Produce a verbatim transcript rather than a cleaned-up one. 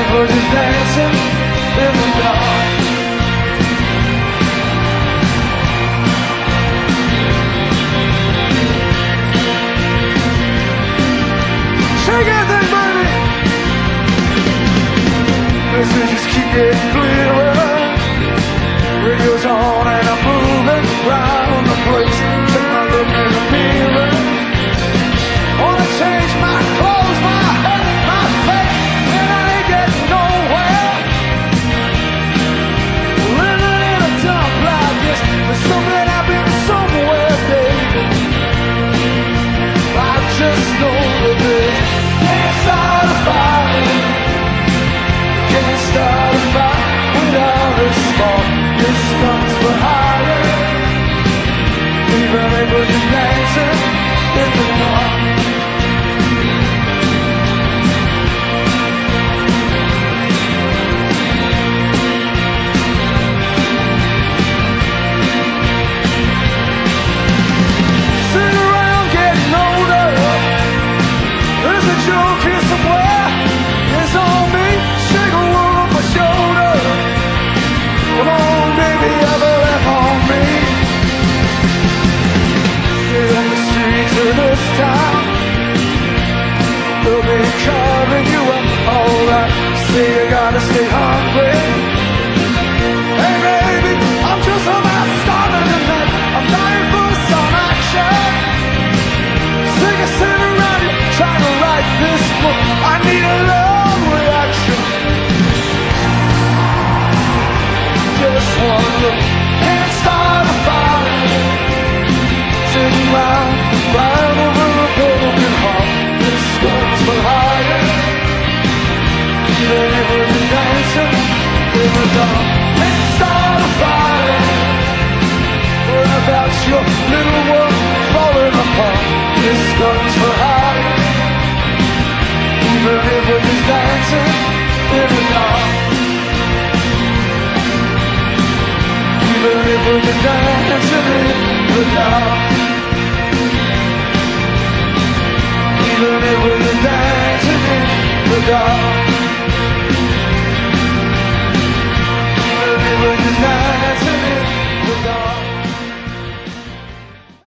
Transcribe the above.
it was just dancing in the dark. Shake that thing, baby. Messages keep getting clearer. Radio's on and I'm moving around the place. Take my look in the mirror. Wanna change my clothes, my hair, my face, and I ain't getting nowhere. Living in a dump like this, there's something I've been somewhere, baby. I just know that this can't start a fire. Can't start a fire without a spark. This comes for higher. Even if we're just dancing in the dark. Sitting around getting older. There's a joke here somewhere. It's on me. Shake a wool on my shoulder. Come on, baby, have a laugh on me. Get on the streets of this town. They'll be carving you up, alright. Say you gotta stay hungry. Hey, baby, I'm just about starving tonight. I'm dying for some action. Sick of sitting around you, trying to write this book. I need a love reaction. Just one look, can't start a fire. Sitting round, flying over a broken heart. This guns for higher. Even if we're just dancing in the dark. Can't start a fire. What about your little world falling apart? This guns for higher. Even if we're just dancing in the dark. Even if we're just dancing in the dark. Even if we're just dancing in the dark. Even if we're just dancing in the dark.